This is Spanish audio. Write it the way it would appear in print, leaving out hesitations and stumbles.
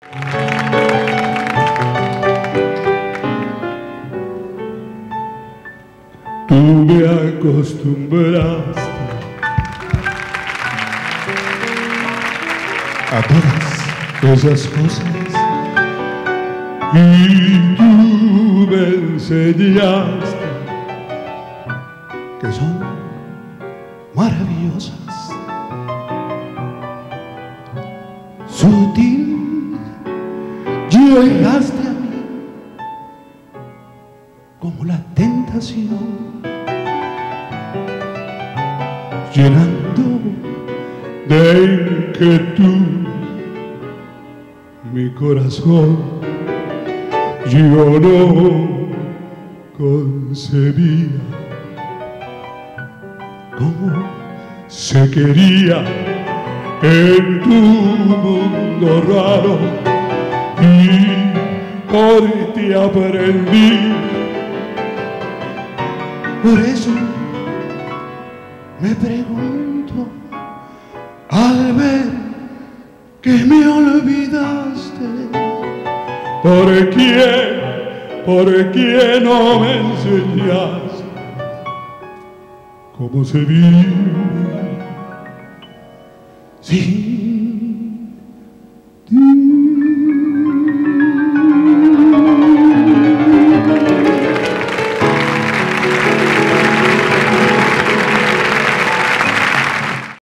Tú me acostumbraste a todas esas cosas y tú me enseñaste que son maravillosas. Sutil llegaste a mí como la tentación, llenando de inquietud mi corazón. Yo no concebía cómo se quería en tu mundo raro, y por ti aprendí. Por eso me pregunto al ver que me olvidaste, ¿por qué no me enseñaste cómo se vive sin